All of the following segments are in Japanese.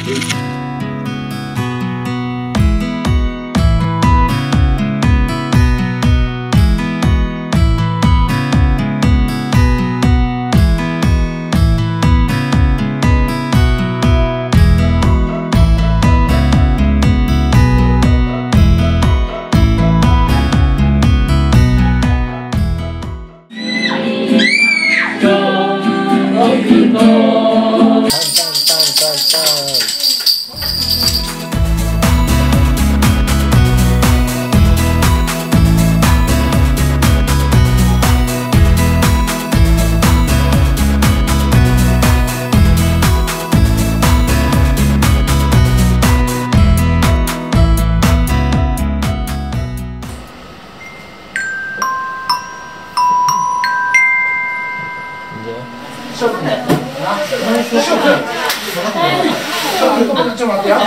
ちょっと待ってや。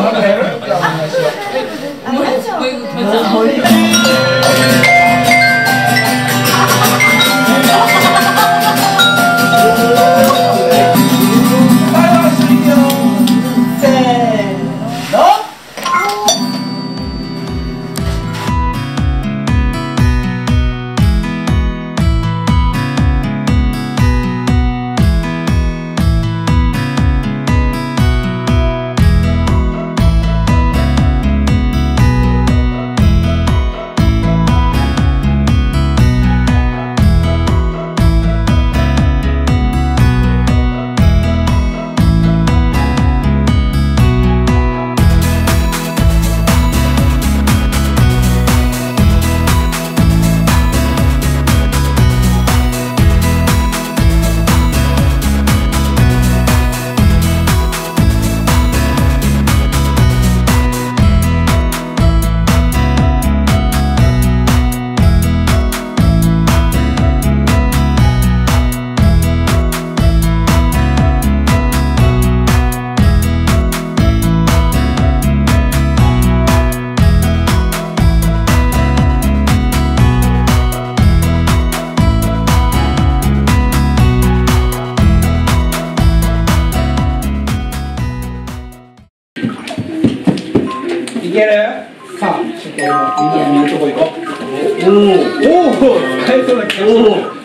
いける？さあ、ちょっと今のとこ行こう。おお、使えそうな気がする。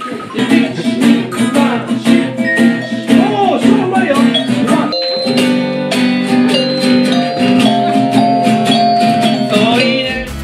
おお、超うまいよ。そういいね。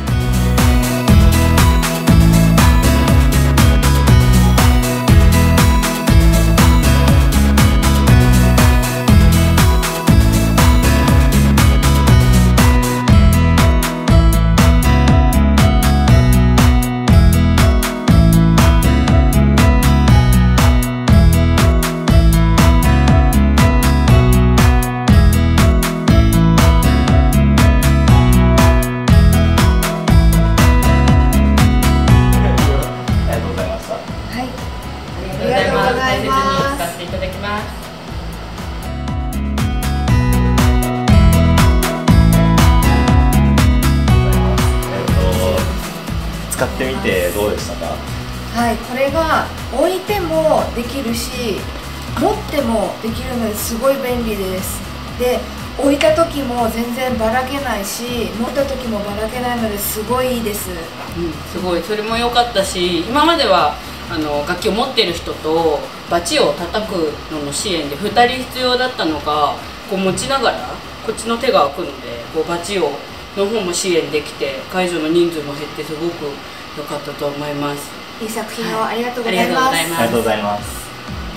使ってみてどうでしたか？ はい、これが置いてもできるし持ってもできるのですごい便利です。で、置いた時も全然ばらけないし持った時もばらけないのですごいいいです。 すごいそれも良かったし、今までは楽器を持ってる人とバチを叩くのの支援で2人必要だったのが、こう持ちながらこっちの手が空くのでこうバチをの方も支援できて会場の人数も減ってすごく良かったと思います。 いい作品をありがとうございます。 ありがとうございます。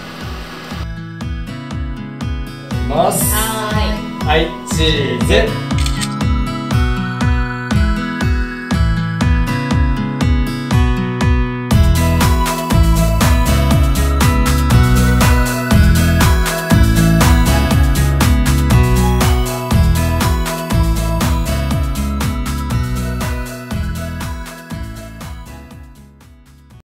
はい、チーズ。